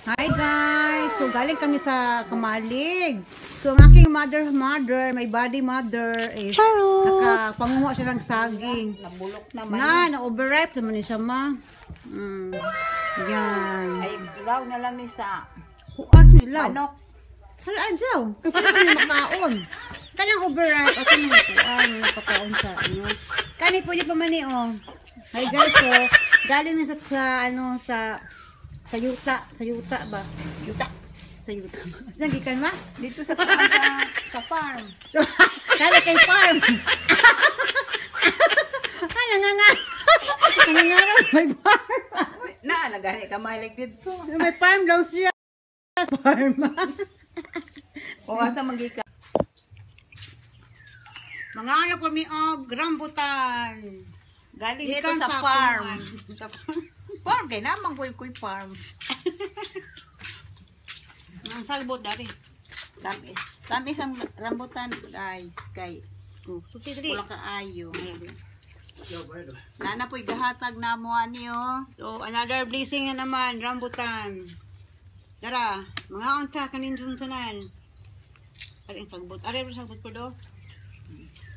Hi guys! So galing kami sa Kamalig. So ang aking mother, my body mother is nakapanguha siya ng saging. Nabulok naman. Na-overripe naman siya ma. Yan. Ay, ilaw na lang ni sa Huas nila. manok. Hala adyaw. Kaya pa niya makaon. Kanang overripe. At ano ito? Napakaon sa ano. Kani po niya pa mani oh. Hi guys, so galing na sa yuta ba? Yuta. Sa yuta. Saan gikan ma? Dito sa farm. So, kala kay farm. Nangangarap may farm. Nagani ka mahilig dito. May farm daw siya. Farm. O asa magika. Mga anak ko mi og rambutan. Galing dito Ikan sa farm. Farm kay naman kuy farm. Ang sagbot dari. Tamis. Tamis ang rambutan, guys. Kay Suti dali. wala ka ayo. Nana po'y gahatag na mo ani oh. So, another blessing na naman, rambutan. Tara, mga unta kanin sunsunan. Ari ang sagbot. Ari ang sagbot ko do.